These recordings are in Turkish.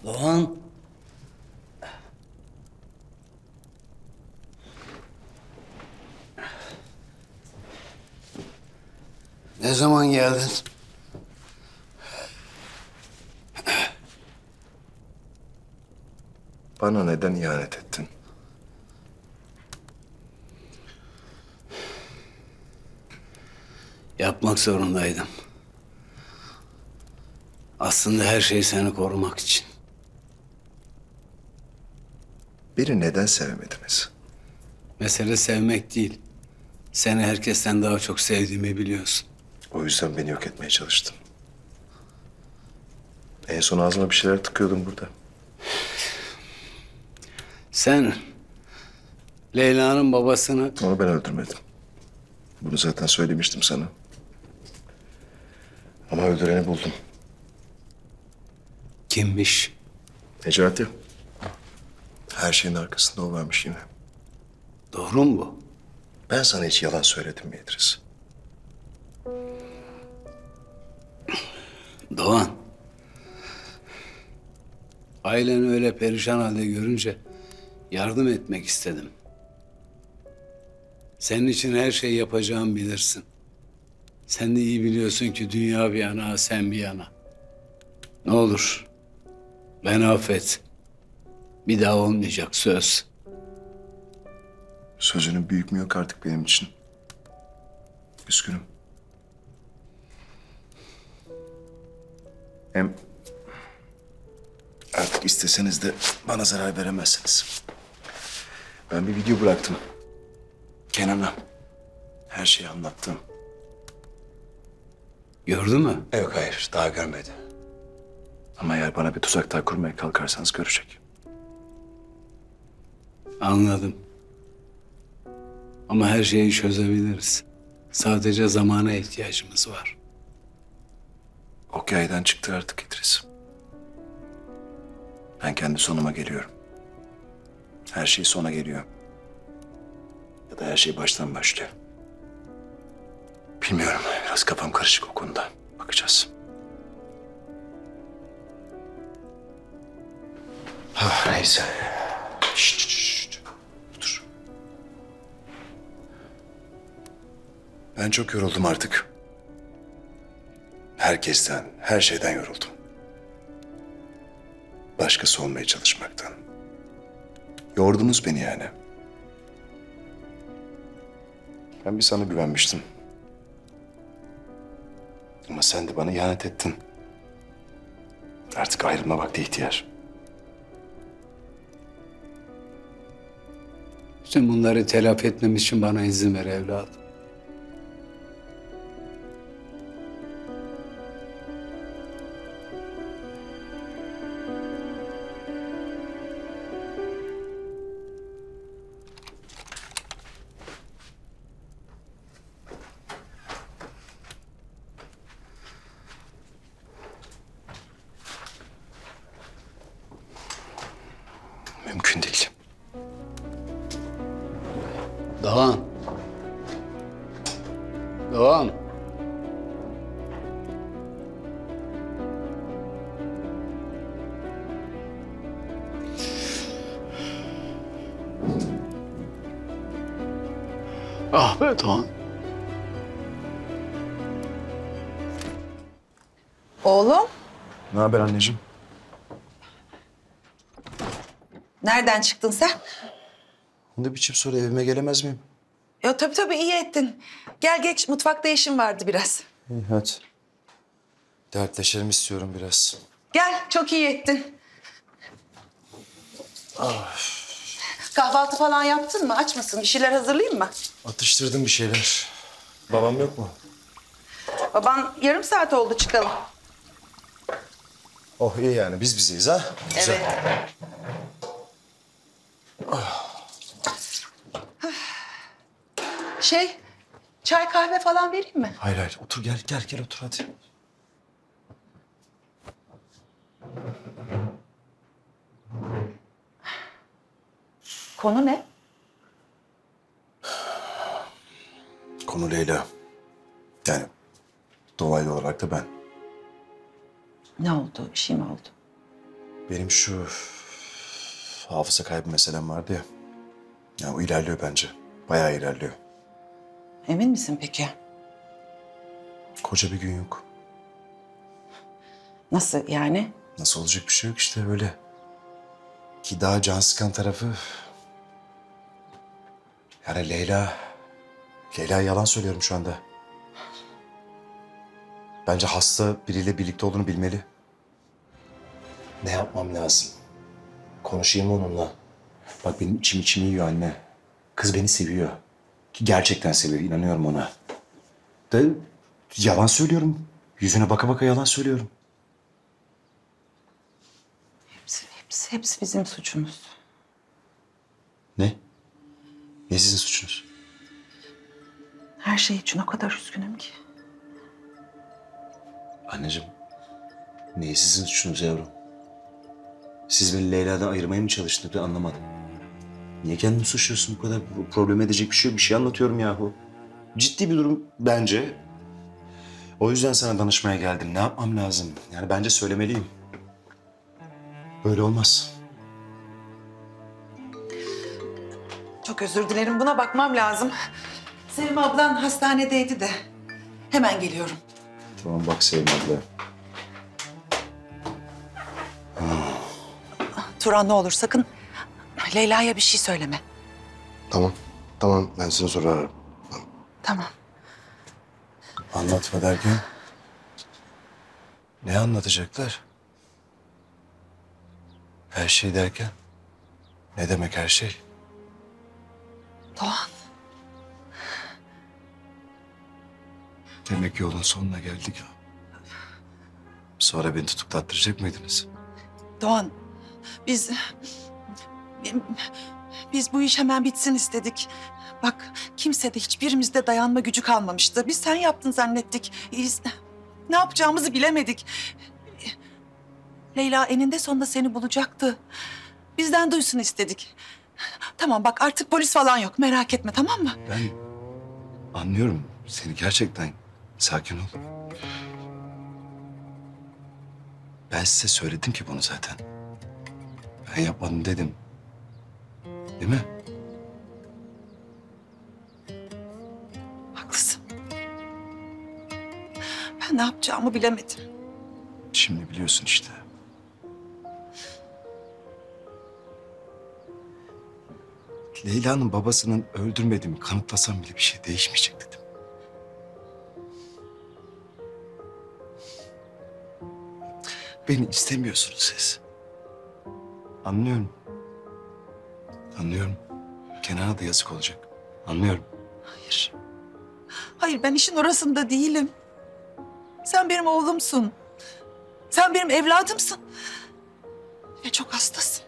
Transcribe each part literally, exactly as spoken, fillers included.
Doğan. Ne zaman geldin? Bana neden ihanet ettin? Yapmak zorundaydım. Aslında her şey seni korumak için. Beni neden sevmediniz? Mesele sevmek değil. Seni herkesten daha çok sevdiğimi biliyorsun. O yüzden beni yok etmeye çalıştın. En son ağzıma bir şeyler tıkıyordum burada. Sen Leyla'nın babasını... Onu ben öldürmedim. Bunu zaten söylemiştim sana. Ama öldüreni buldum. Kimmiş? Necati. Her şeyin arkasında o varmış yine. Doğru mu bu? Ben sana hiç yalan söyledim mi İdris? Doğan. Aileni öyle perişan halde görünce yardım etmek istedim. Senin için her şeyi yapacağımı bilirsin. Sen de iyi biliyorsun ki dünya bir yana, sen bir yana. Ne olur, beni affet. Bir daha olmayacak söz. Sözünün büyük mü yok artık benim için? Üzgünüm. Hem artık isteseniz de bana zarar veremezsiniz. Ben bir video bıraktım. Kenan'a her şeyi anlattım. Gördün mü? Yok hayır daha görmedi. Ama eğer bana bir tuzak daha kurmaya kalkarsanız görecek. Anladım. Ama her şeyi çözebiliriz. Sadece zamana ihtiyacımız var. Ok yaydan çıktı artık İdris. Ben kendi sonuma geliyorum. Her şey sona geliyor. Ya da her şey baştan başlıyor. Bilmiyorum. Biraz kafam karışık o konuda. Bakacağız. Ha, neyse. Şşt, şşt, şşt. Otur. Ben çok yoruldum artık. Herkesten, her şeyden yoruldum. Başkası olmaya çalışmaktan. Yordunuz beni yani. Ben bir sana güvenmiştim. Ama sen de bana ihanet ettin. Artık ayrılma vakti ihtiyar. Bütün bunları telafi etmem için bana izin ver evladım. Mümkün değil. Doğan. Doğan. Ah be Doğan. Oğlum, Ne haber anneciğim? nereden çıktın sen? Ne biçim soru, evime gelemez miyim? Ya tabii tabii iyi ettin. Gel geç, mutfakta işim vardı biraz. İyi hadi. Dertleşelim istiyorum biraz. Gel, çok iyi ettin. Kahvaltı falan yaptın mı? Aç mısın? Bir şeyler hazırlayayım mı? Atıştırdım bir şeyler. Babam yok mu? Baban yarım saat oldu çıkalım. Oh iyi yani biz bizeyiz ha. Güzel. Evet. Şey, çay kahve falan vereyim mi? Hayır hayır otur gel gel gel otur hadi. Konu ne? Konu Leyla. Yani dolaylı olarak da ben. Ne oldu? Bir şey mi oldu? Benim şu hafıza kaybı meselem vardı ya. Ya o ilerliyor bence. Bayağı ilerliyor. Emin misin peki? Koca bir gün yok. Nasıl yani? Nasıl olacak bir şey yok işte öyle. Ki daha can sıkan tarafı... Yani Leyla... Leyla yalan söylüyorum şu anda. Bence hasta biriyle birlikte olduğunu bilmeli. Ne yapmam lazım? Konuşayım onunla. Bak benim içim içimi yiyor anne. Kız beni seviyor. Ki gerçekten seviyor, inanıyorum ona. Da yalan söylüyorum. Yüzüne baka baka yalan söylüyorum. Hepsi, hepsi, hepsi bizim suçumuz. Ne? Ne sizin suçunuz? Her şey için o kadar üzgünüm ki. Anneciğim, neyi sizin suçunuz yavrum? Siz beni Leyla'dan ayırmaya mı çalıştınız? Ben anlamadım. Niye kendini suçluyorsun bu kadar? Bu problem edecek bir şey yok. Bir şey anlatıyorum yahu. Ciddi bir durum bence. O yüzden sana danışmaya geldim. Ne yapmam lazım? Yani bence söylemeliyim. Böyle olmaz. Çok özür dilerim. Buna bakmam lazım. Sevim ablan hastanedeydi de. Hemen geliyorum. Tamam bak Sevim abla. Turan ne olur sakın Leyla'ya bir şey söyleme. Tamam. Tamam ben seni sonra ararım. Tamam. Anlatma derken? Ne anlatacaklar? Her şey derken? Ne demek her şey? Doğan. Demek yolun sonuna geldik ha. Sonra beni tutuklattıracak mıydınız? Doğan. Biz... Biz bu iş hemen bitsin istedik. Bak kimsede hiçbirimizde dayanma gücü kalmamıştı. Biz sen yaptın zannettik. Biz ne yapacağımızı bilemedik. Leyla eninde sonunda seni bulacaktı. Bizden duysun istedik. Tamam bak artık polis falan yok. Merak etme tamam mı? Ben anlıyorum seni gerçekten. Sakin ol. Ben size söyledim ki bunu zaten. Ben yapmadım dedim. Değil mi? Haklısın. Ben ne yapacağımı bilemedim. Şimdi biliyorsun işte. Leyla'nın babasının öldürmediğimi kanıtlasam bile bir şey değişmeyecek dedim. Beni istemiyorsunuz siz. Anlıyorum. Anlıyorum. Kenan'a da yazık olacak. Anlıyorum. Hayır. Hayır ben işin orasında değilim. Sen benim oğlumsun. Sen benim evladımsın. Ve çok hastasın.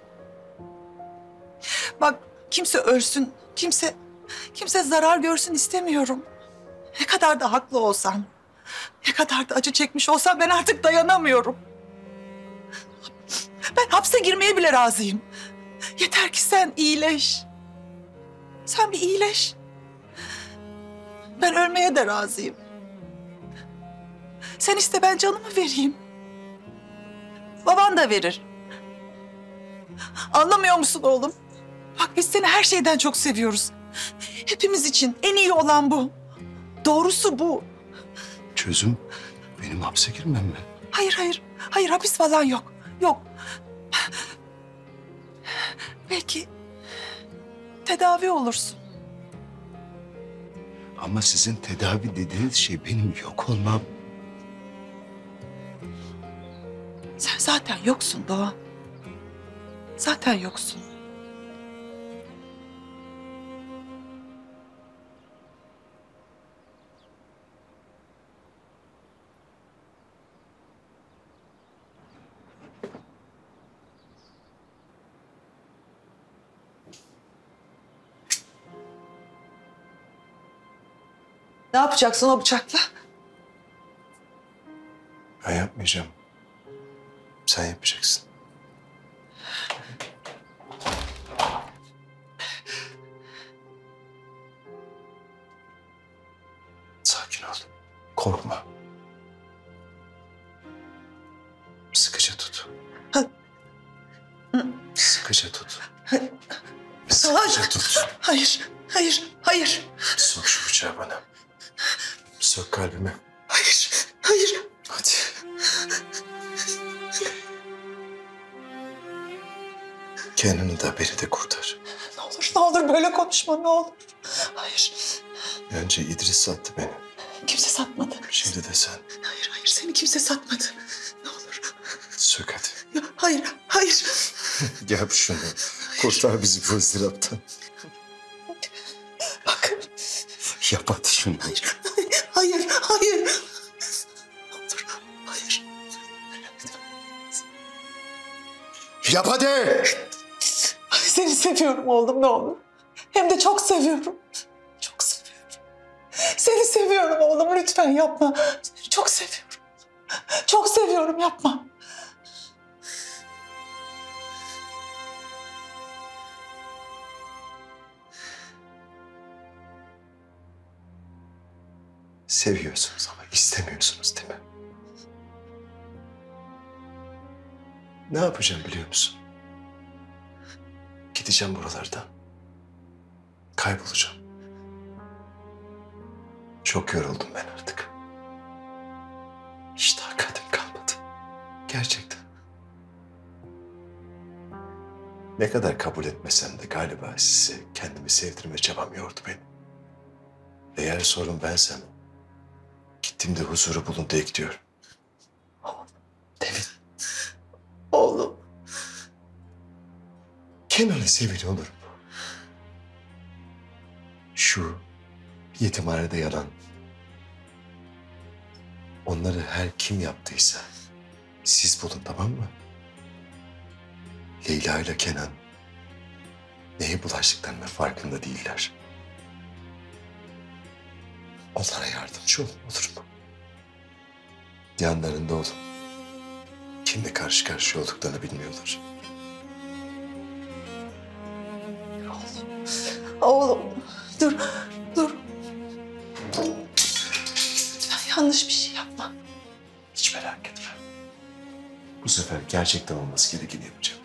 Bak kimse ölsün, kimse kimse zarar görsün istemiyorum. Ne kadar da haklı olsan, ne kadar da acı çekmiş olsan ben artık dayanamıyorum. Ben hapse girmeye bile razıyım. Yeter ki sen iyileş. Sen bir iyileş. Ben ölmeye de razıyım. Sen iste ben canımı vereyim. Baban da verir. Anlamıyor musun oğlum? Bak biz seni her şeyden çok seviyoruz. Hepimiz için en iyi olan bu. Doğrusu bu. Çözüm benim hapse girmem mi? Hayır hayır. Hayır hapis falan yok. Yok. Belki tedavi olursun. Ama sizin tedavi dediğiniz şey benim yok olmam. Sen zaten yoksun Doğan. Zaten yoksun. Ne yapacaksın o bıçakla? Ben yapmayacağım. Sen yapacaksın. Sakin ol. Korkma. Sıkıca tut. Sıkıca tut. Hayır. Sıkıca tut. Hayır, hayır, hayır. Sok şu bıçağı bana. Sok kalbime. Hayır, hayır. Hadi. Kendini de beni de kurtar. Ne olur, ne olur böyle konuşma, ne olur. Hayır, Önce İdris sattı beni. kimse satmadı. Şimdi de sen. Hayır, hayır, seni kimse satmadı. Ne olur. Sök hadi. Ya, hayır, hayır. Yap şunu. Kurtar bizi bu ızdıraptan. Bak, Yap hadi şunu. hayır, hayır, hayır. Ne olur, hayır. Yap hadi. Ay, seni seviyorum oğlum, ne olur. Hem de çok seviyorum. Çok seviyorum. Seni seviyorum oğlum, lütfen yapma. Seni çok seviyorum. Çok seviyorum, yapma. Seviyorsunuz ama istemiyorsunuz değil mi? Ne yapacağım biliyor musun? Gideceğim buralardan. Kaybolacağım. Çok yoruldum ben artık. Hiç takatim kalmadı. Gerçekten. Ne kadar kabul etmesem de galiba size kendimi sevdirme çabam yordu beni. Eğer sorun bensem, gittiğimde huzuru bulun diye gidiyorum. Devin, Oğlum. Kenan'ı sevin olur mu? Şu yetimhanede yanan, onları her kim yaptıysa siz bulun, tamam mı? Leyla ile Kenan neye bulaştıklarının farkında değiller. Onlara yardımcı olun olur mu? Yanlarında olun. Kimle karşı karşıya olduklarını bilmiyorlar. Oğlum, dur, dur. Lütfen yanlış bir şey yapma. Hiç merak etme. Bu sefer gerçekten olması gerekeni yapacağım.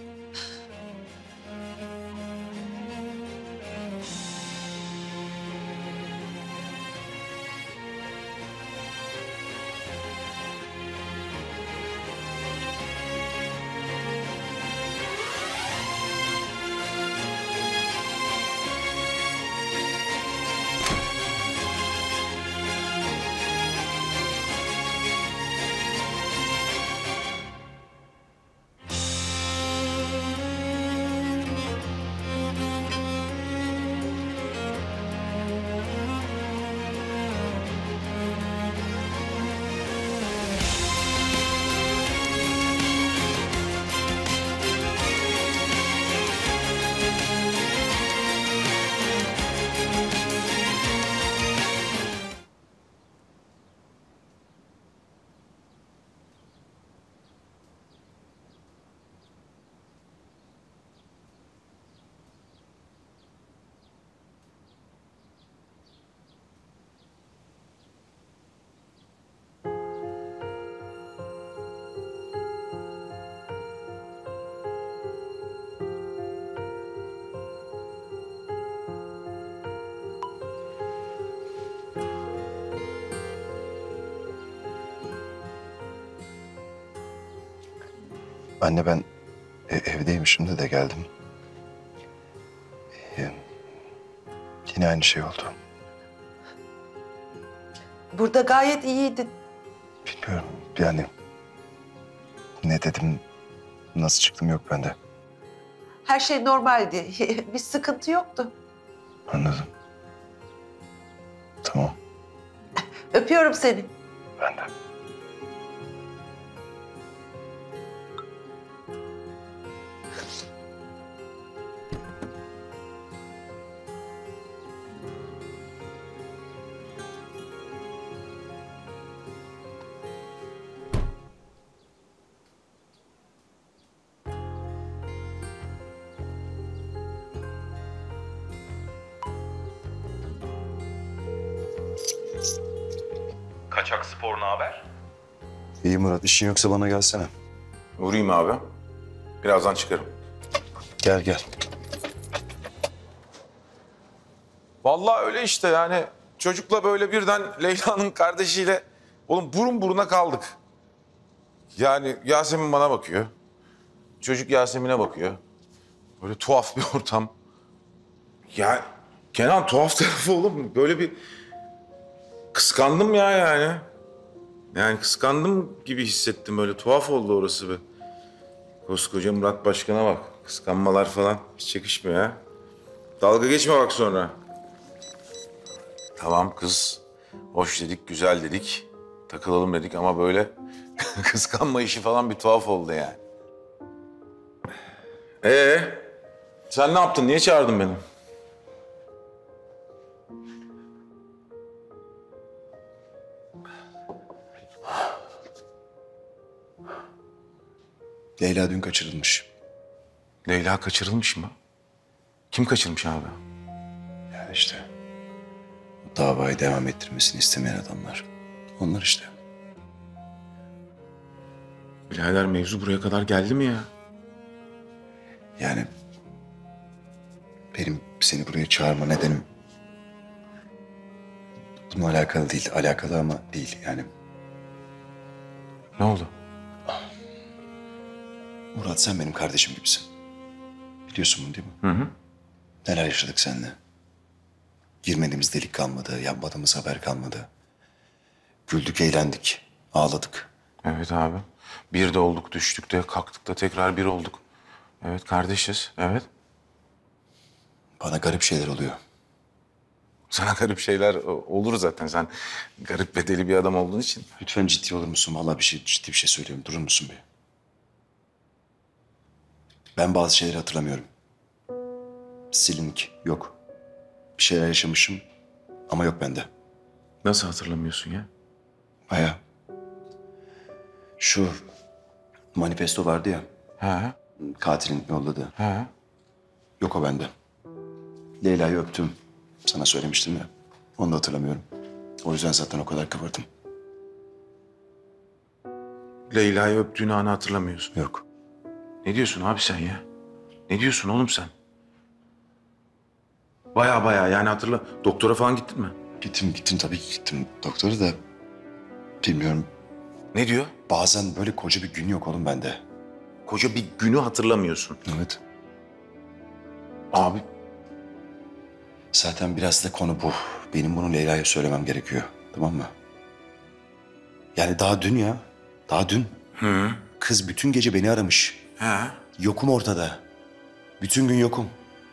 Anne ben e- evdeyim şimdi de geldim. E, yine aynı şey oldu. Burada gayet iyiydin. Bilmiyorum yani ne dedim, nasıl çıktım yok bende. Her şey normaldi. Bir sıkıntı yoktu. Anladım. Tamam, Öpüyorum seni. ben de. Kaçak Spor ne haber? İyi Murat, işin yoksa bana gelsene. Uğrayayım abi. Birazdan çıkarım. Gel gel. Vallahi öyle işte yani. Çocukla böyle birden Leyla'nın kardeşiyle oğlum burun buruna kaldık. Yani Yasemin bana bakıyor. Çocuk Yasemin'e bakıyor. Böyle tuhaf bir ortam. Ya Kenan tuhaf tarafı oğlum. Böyle bir kıskandım ya yani. Yani kıskandım gibi hissettim. Böyle tuhaf oldu orası bir. Koskoca Murat Başkan'a bak. Kıskanmalar falan hiç yakışmıyor ha. Dalga geçme bak sonra. Tamam kız. Hoş dedik, güzel dedik. Takılalım dedik ama böyle kıskanma işi falan bir tuhaf oldu yani. Ee, sen ne yaptın? Niye çağırdın beni? Leyla dün kaçırılmış. Leyla kaçırılmış mı? Kim kaçırmış abi? Yani işte bu davayı devam ettirmesini istemeyen adamlar. Onlar işte. Birader mevzu buraya kadar geldi mi ya? Yani benim seni buraya çağırma nedenim bununla alakalı değil. Alakalı ama değil yani. Ne oldu? Murat sen benim kardeşim gibisin. Biliyorsun bunu değil mi? Hı hı. Neler yaşadık seninle. Girmediğimiz delik kalmadı, yapmadığımız haber kalmadı. Güldük, eğlendik, ağladık. Evet abi. Bir de olduk, düştük de, kalktık da tekrar bir olduk. Evet kardeşiz, evet. Bana garip şeyler oluyor. Sana garip şeyler olur zaten. Sen garip ve deli bir adam olduğun için. Lütfen ciddi olur musun? Vallahi bir şey, ciddi bir şey söylüyorum. Durur musun bir? Ben bazı şeyleri hatırlamıyorum. Silinik, yok. Bir şeyler yaşamışım ama yok bende. Nasıl hatırlamıyorsun ya? Baya. Şu manifesto vardı ya, He, katilin yolladığı. he. Yok o bende. Leyla'yı öptüm. Sana söylemiştim ya. Onu da hatırlamıyorum. O yüzden zaten o kadar kıvırdım. Leyla'yı öptüğün anı hatırlamıyorsun. Yok. Ne diyorsun abi sen ya? Ne diyorsun oğlum sen? Baya baya yani hatırla. Doktora falan gittin mi? Gittim gittim tabii ki gittim. Doktora da bilmiyorum. Ne diyor? Bazen böyle koca bir gün yok oğlum bende. Koca bir günü hatırlamıyorsun. Evet. Abi Zaten biraz da konu bu. Benim bunu Leyla'ya söylemem gerekiyor. Tamam mı? Yani daha dün ya. Daha dün. Hı. Kız bütün gece beni aramış. He. Yokum ortada. Bütün gün yokum.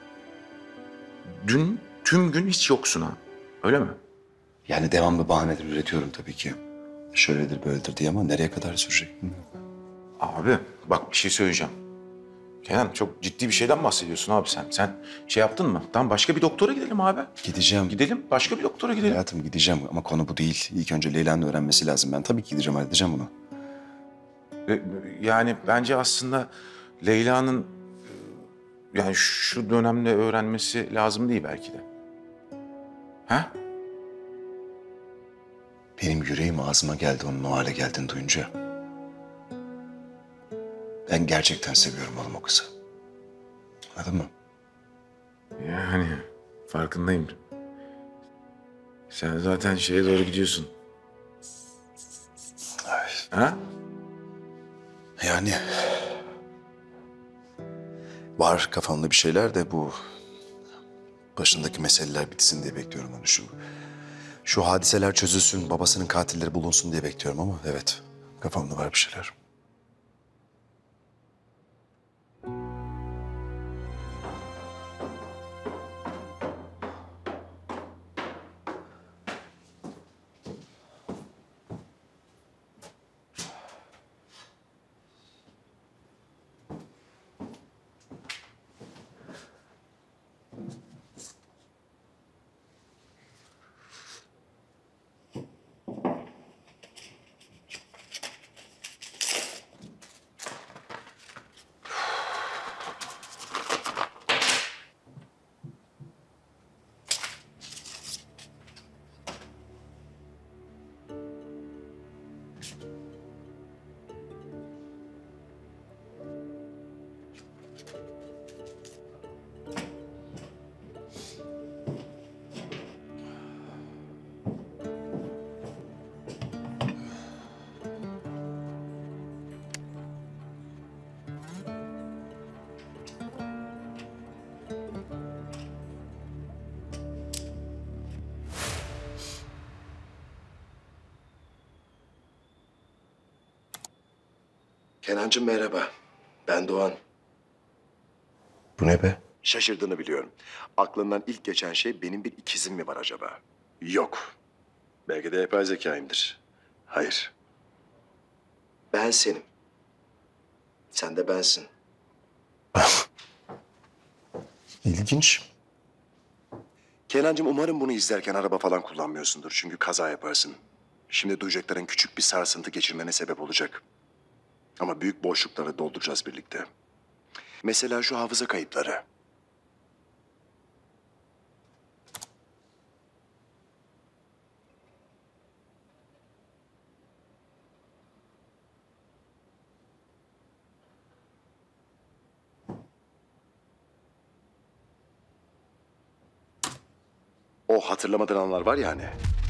Dün tüm gün hiç yoksun ha. Öyle mi? Yani devamlı bahaneler üretiyorum tabii ki. Şöyledir böyledir diye ama nereye kadar sürecek? Abi bak bir şey söyleyeceğim. Kenan çok ciddi bir şeyden bahsediyorsun abi sen. Sen şey yaptın mı? Tamam başka bir doktora gidelim abi. Gideceğim. Gidelim başka bir doktora gidelim. Hayatım gideceğim ama konu bu değil. İlk önce Leyla'nın öğrenmesi lazım. Ben tabii ki gideceğim, halledeceğim bunu. Ve- Yani bence aslında Leyla'nın e, yani şu dönemde öğrenmesi lazım değil belki de. Ha? Benim yüreğim ağzıma geldi onun o hale geldiğini duyunca. Ben gerçekten seviyorum oğlum o kızı. Anladın mı? Yani farkındayım. Sen zaten şeye doğru gidiyorsun. Evet. Ha? Yani var kafamda bir şeyler de bu başındaki meseleler bitsin diye bekliyorum onu. Şu şu hadiseler çözülsün, babasının katilleri bulunsun diye bekliyorum ama evet kafamda var bir şeyler. Kenancığım merhaba. Ben Doğan. Bu ne be? Şaşırdığını biliyorum. Aklından ilk geçen şey benim bir ikizim mi var acaba? Yok. Belki de yapay zekayımdır. Hayır. Ben senim. Sen de bensin. İlginç. Kenancığım umarım bunu izlerken araba falan kullanmıyorsundur. Çünkü kaza yaparsın. Şimdi duyacakların küçük bir sarsıntı geçirmene sebep olacak. Ama büyük boşlukları dolduracağız birlikte. Mesela şu hafıza kayıpları. O hatırlamadığın anlar var ya hani.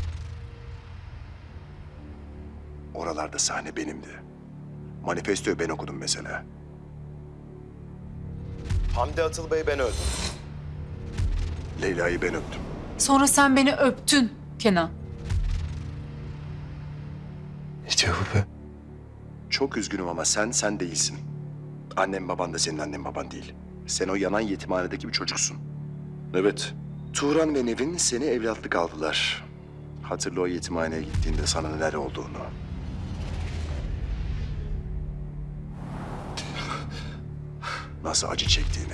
Oralarda sahne benimdi. Manifestoyu ben okudum mesela. Hamdi Atılbay'ı ben öldüm. Leyla'yı ben öptüm. Sonra sen beni öptün Kenan. Ne diyor bu be? Çok üzgünüm ama sen sen değilsin. Annem baban da senin annen baban değil. Sen o yanan yetimhanedeki bir çocuksun. Evet. Turan ve Nevin seni evlatlık aldılar. Hatırla o yetimhaneye gittiğinde sana neler olduğunu. Nasıl acı çektiğini.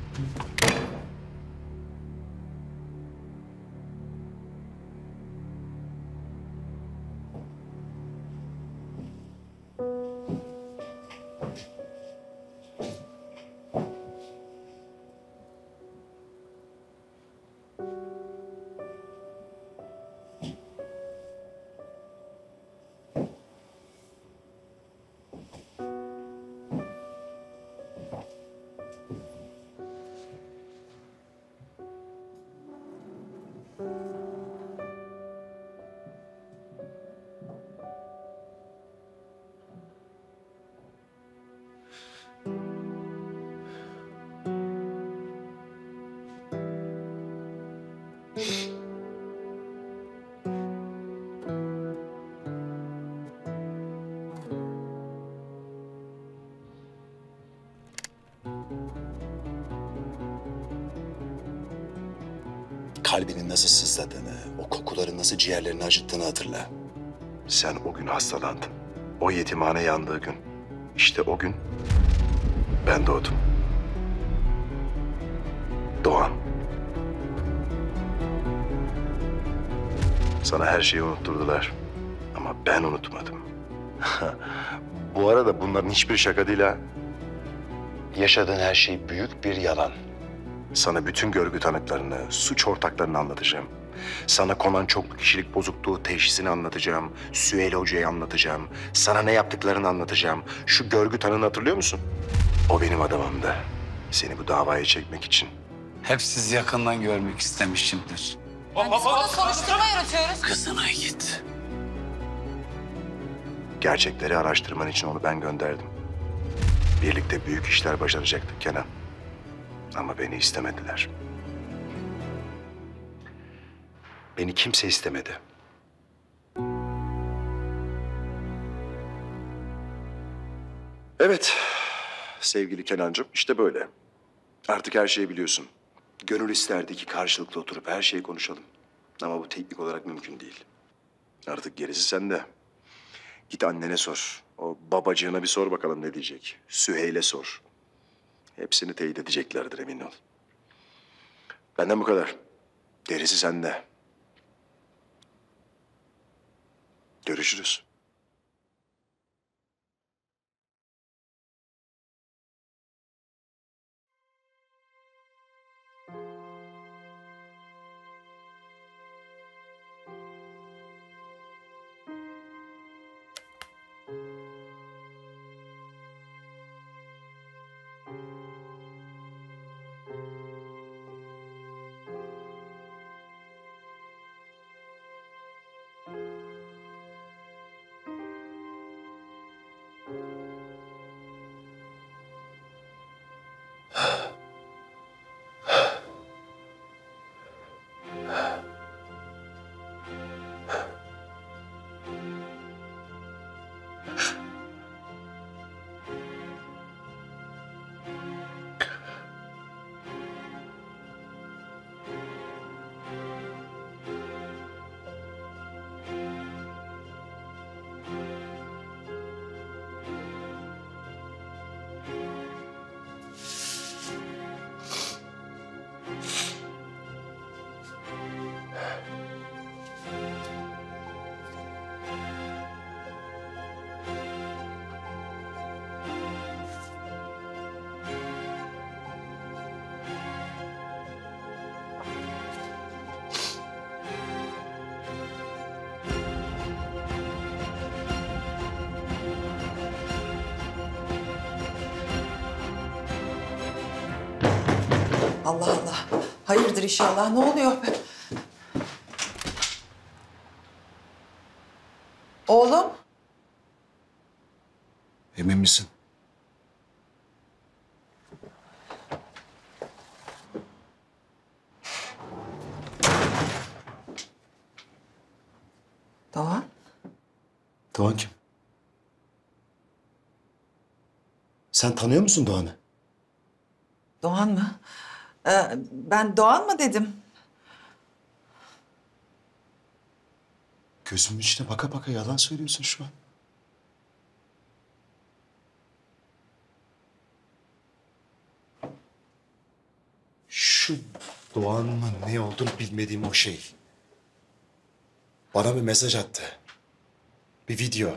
Kalbinin nasıl sızladığını, o kokuların nasıl ciğerlerini acıttığını hatırla. Sen o gün hastalandın. O yetimhane yandığı gün. İşte o gün ben doğdum. Doğan. Sana her şeyi unutturdular. Ama ben unutmadım. Bu arada bunların hiçbir şaka değil ha. Yaşadığın her şey büyük bir yalan. Sana bütün görgü tanıklarını, suç ortaklarını anlatacağım. Sana konan çoklu kişilik bozukluğu teşhisini anlatacağım. Süheyl Hoca'yı anlatacağım. Sana ne yaptıklarını anlatacağım. Şu görgü tanığını hatırlıyor musun? O benim adamımdı. Seni bu davaya çekmek için. Hep sizi yakından görmek istemişimdir. Soruşturma yürütüyoruz. Kızına git. Gerçekleri araştırman için onu ben gönderdim. Birlikte büyük işler başaracaktık Kenan. Ama beni istemediler. Beni kimse istemedi. Evet, sevgili Kenancığım işte böyle. Artık her şeyi biliyorsun. Gönül isterdi ki karşılıklı oturup her şeyi konuşalım. Ama bu teknik olarak mümkün değil. Artık gerisi sende. Git annene sor. O babacığına bir sor bakalım ne diyecek. Süheyl'e sor. Hepsini teyit edeceklerdir emin ol. Benden bu kadar. Gerisi sende. Görüşürüz. Allah Allah. Hayırdır inşallah. Ne oluyor? Oğlum. Emin misin? Doğan. Doğan kim? Sen tanıyor musun Doğan'ı? Doğan mı? Ee, ben Doğan mı dedim? Gözümün içine baka baka yalan söylüyorsun şu an. Şu Doğan'ın ne olduğunu bilmediğim o şey. Bana bir mesaj attı. Bir video.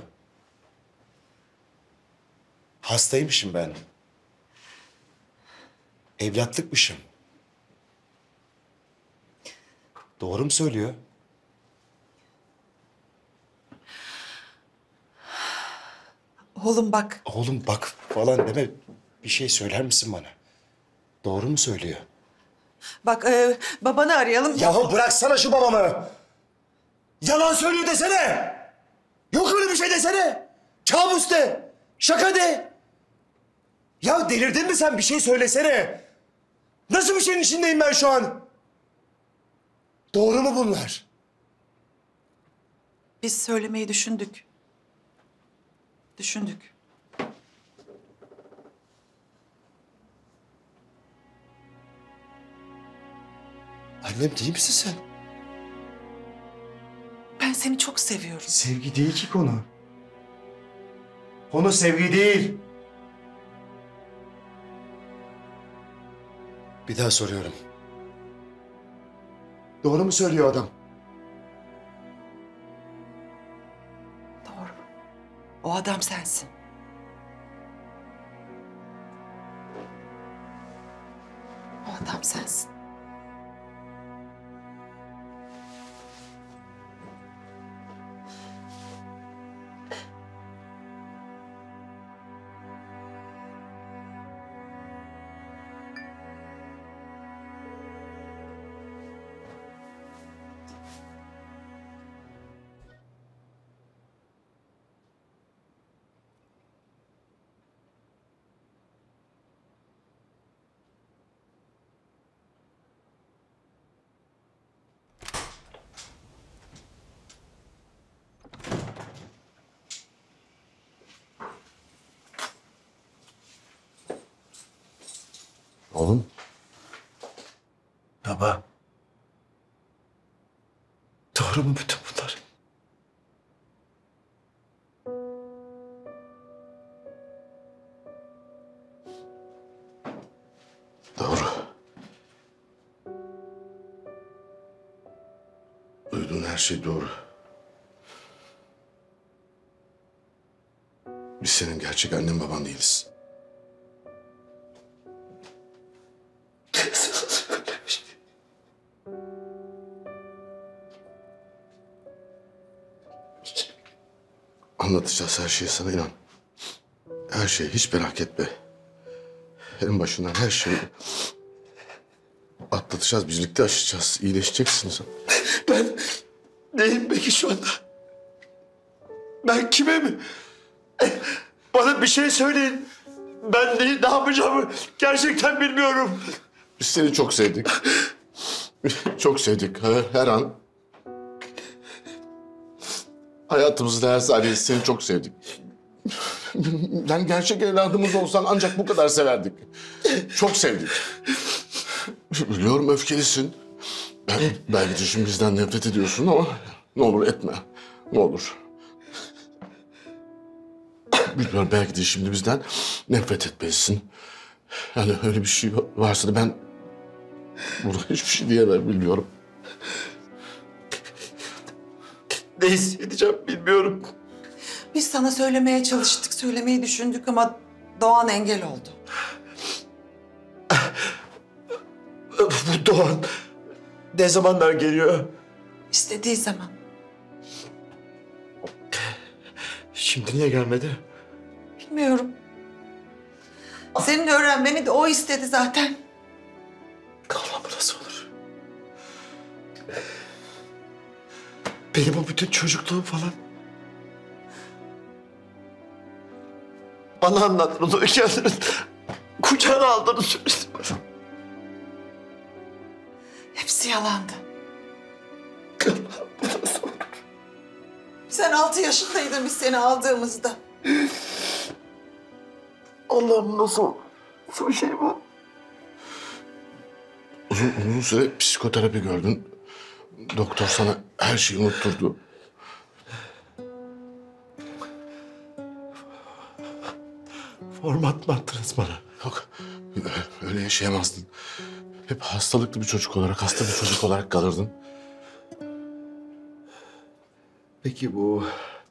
Hastaymışım ben. Evlatlıkmışım. Doğru mu söylüyor? Oğlum bak. Oğlum bak falan deme. Bir şey söyler misin bana? Doğru mu söylüyor? Bak e, babanı arayalım. Yahu bıraksana şu babamı. Yalan söylüyor desene. Yok öyle bir şey desene. Kabus de. Şaka de. Ya delirdin mi sen? Bir şey söylesene. Nasıl bir şeyin içindeyim ben şu an? Doğru mu bunlar? Biz söylemeyi düşündük. Düşündük. Annem değil misin sen? Ben seni çok seviyorum. Sevgi değil ki konu. Konu sevgi değil. Bir daha soruyorum. Doğru mu söylüyor adam? Doğru. O adam sensin. O adam sensin. Oğlum. Baba. Doğru mu bütün bunlar? Doğru. Duyduğun her şey doğru. Biz senin gerçek annen baban değiliz. Anlatacağız her şeyi, sana inan. Her şeyi hiç merak etme. En başından her şeyi atlatacağız, birlikte aşacağız. İyileşeceksin sen. Ben neyim peki şu anda? Ben kimim? Bana bir şey söyleyin. Ben ne, ne yapacağımı gerçekten bilmiyorum. Biz seni çok sevdik. Çok sevdik. Her, her an. Hayatımızda her saniye seni çok sevdik. Yani gerçek evladımız olsan ancak bu kadar severdik. Çok sevdik. Biliyorum öfkelisin. Ben, belki de şimdi bizden nefret ediyorsun ama ne olur etme. Ne olur. Bilmiyorum, belki de şimdi bizden nefret etmelisin. Yani öyle bir şey varsa da ben burada hiçbir şey diyemem, bilmiyorum. Ne hissedeceğim bilmiyorum. Biz sana söylemeye çalıştık, söylemeyi düşündük ama Doğan engel oldu. Bu Doğan ne zamandan geliyor? İstediği zaman. Şimdi niye gelmedi? Bilmiyorum. Senin öğrenmeni de o istedi zaten. Benim o bütün çocukluğum falan. Bana anlattın onu kendini. Kucağına aldığını söyledin bana. Hepsi yalandı. Sen altı yaşındaydın biz seni aldığımızda. Allah'ım nasıl, nasıl bir şey bu? Uzun, uzun süre psikoterapi gördün. Doktor sana her şeyi unutturdu. Format mı attınız bana? Yok, öyle yaşayamazdın. Hep hastalıklı bir çocuk olarak, hasta bir çocuk olarak kalırdın. Peki bu...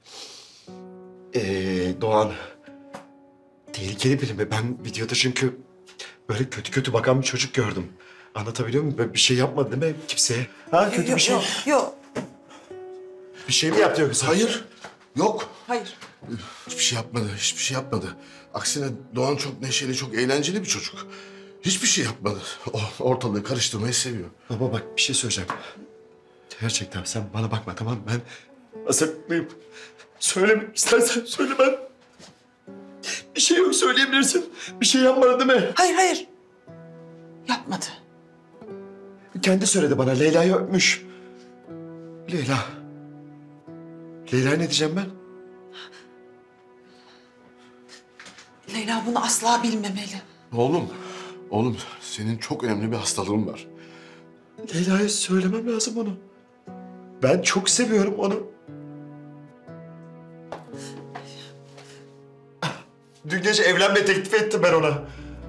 Ee, Doğan... Tehlikeli biri mi? Ben videoda çünkü böyle kötü kötü bakan bir çocuk gördüm. Anlatabiliyor muyum? Böyle bir şey yapmadı değil mi kimseye? Ha kötü bir şey. Yok, yok. Bir şey mi yaptı yoksa? Hayır, yok. Hayır. Hiçbir şey yapmadı, hiçbir şey yapmadı. Aksine Doğan çok neşeli, çok eğlenceli bir çocuk. Hiçbir şey yapmadı. O ortalığı karıştırmayı seviyor. Baba bak bir şey söyleyeceğim. Gerçekten sen bana bakma tamam mı? Ben hastalıklıyım. Söyle istersen söyle ben. Bir şey yok söyleyebilirsin. Bir şey yapmadı değil mi? Hayır, hayır. Yapmadı. Kendi söyledi bana Leyla'yı öpmüş. Leyla. Leyla ne diyeceğim ben? Leyla bunu asla bilmemeli. Oğlum, oğlum senin çok önemli bir hastalığın var. Leyla'ya söylemem lazım onu. Ben çok seviyorum onu. Dün gece evlenme teklif ettim ben ona.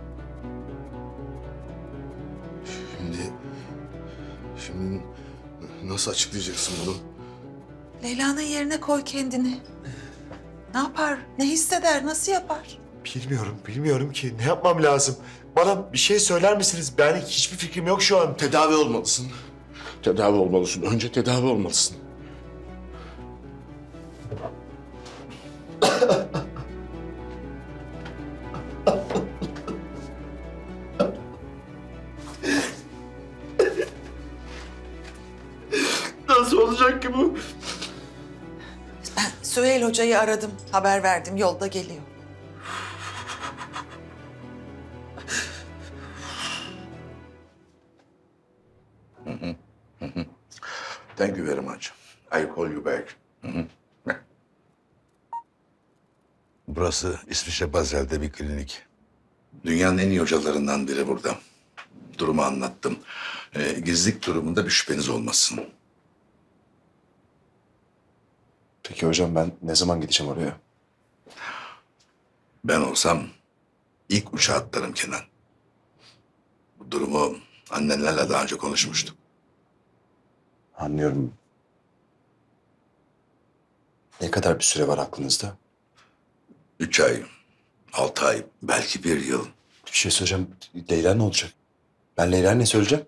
Şimdi, şimdi nasıl açıklayacaksın bunu? Leyla'nın yerine koy kendini. Ne yapar, ne hisseder, nasıl yapar? Bilmiyorum, bilmiyorum ki. Ne yapmam lazım? Bana bir şey söyler misiniz? Ben hiçbir fikrim yok şu an. Tedavi olmalısın. Tedavi olmalısın. Önce tedavi olmalısın. Nasıl olacak ki bu? Ben Süheyl Hoca'yı aradım, haber verdim, yolda geliyor. Thank you very much. I call you back. Burası İsviçre Basel'de bir klinik. Dünyanın en iyi hocalarından biri burada. Durumu anlattım. Ee, gizlilik durumunda bir şüpheniz olmasın. Peki hocam ben ne zaman gideceğim oraya? Ben olsam ilk uçağa atlarım Kenan. Bu durumu annenlerle daha önce konuşmuştuk. Anlıyorum. Ne kadar bir süre var aklınızda? Üç ay, altı ay, belki bir yıl. Bir şey söyleyeceğim. Leyla ne olacak? Ben Leyla'ya ne söyleyeceğim?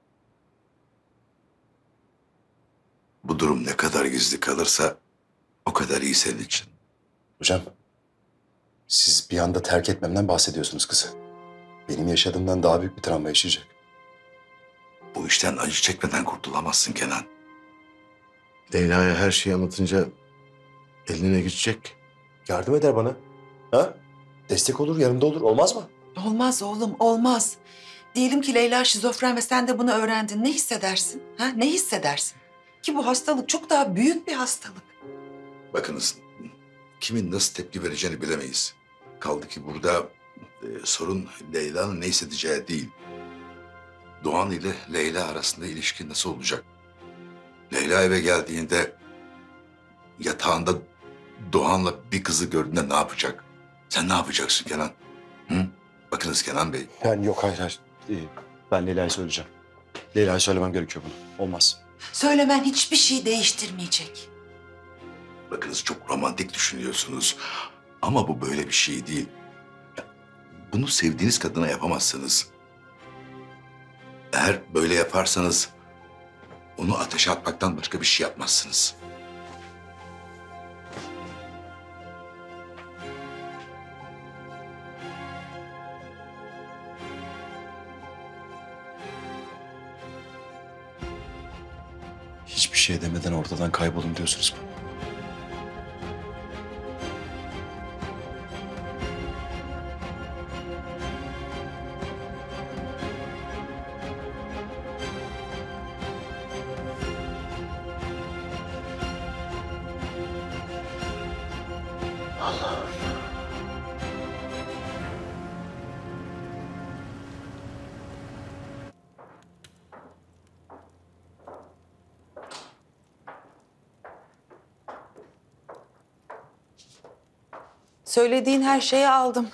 Bu durum ne kadar gizli kalırsa o kadar iyi senin için. Hocam, siz bir anda terk etmemden bahsediyorsunuz kızı. Benim yaşadığımdan daha büyük bir travma yaşayacak. Bu işten acı çekmeden kurtulamazsın Kenan. Leyla'ya her şeyi anlatınca eline geçecek. Yardım eder bana. Ha? Destek olur, yanımda olur. Olmaz mı? Olmaz oğlum, olmaz. Diyelim ki Leyla şizofren ve sen de bunu öğrendin. Ne hissedersin? Ha? Ne hissedersin? Ki bu hastalık çok daha büyük bir hastalık. Bakınız, kimin nasıl tepki vereceğini bilemeyiz. Kaldı ki burada e, sorun Leyla'nın ne hissedeceği değil. Doğan ile Leyla arasında ilişki nasıl olacak? Leyla eve geldiğinde yatağında Doğan'la bir kızı gördüğünde ne yapacak? Sen ne yapacaksın Kenan? Hı? Bakınız Kenan Bey, Yani yok hayır hayır. Ee, ben Leyla'ya söyleyeceğim. Leyla'ya söylemem gerekiyor bunu. Olmaz. Söylemen hiçbir şey değiştirmeyecek. bakınız çok romantik düşünüyorsunuz. Ama bu böyle bir şey değil. Ya, bunu sevdiğiniz kadına yapamazsınız. Eğer böyle yaparsanız onu ateşe atmaktan başka bir şey yapmazsınız. Hiçbir şey demeden ortadan kaybolun diyorsunuz. Söylediğin her şeyi aldım.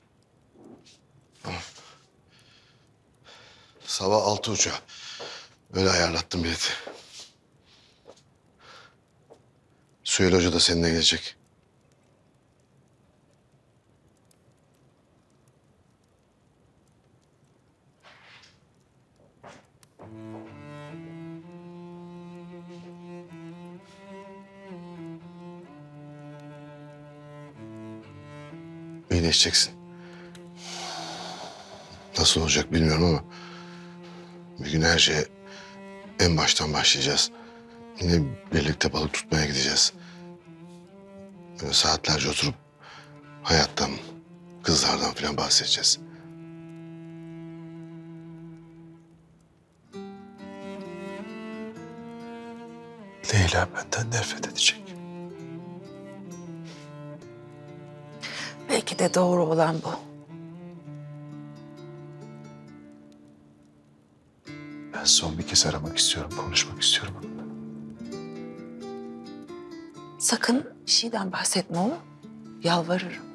Sabah altı uçağı. Öyle ayarlattım bileti. Süheyl Hoca da seninle gelecek. İyileşeceksin. Nasıl olacak bilmiyorum ama bir gün her şeye en baştan başlayacağız. Yine birlikte balık tutmaya gideceğiz. Böyle saatlerce oturup hayattan, kızlardan falan bahsedeceğiz. Leyla benden nefret edecek. Belki de doğru olan bu. Ben son bir kez aramak istiyorum, konuşmak istiyorum onunla. Sakın bir şeyden bahsetme oğlum. Yalvarırım.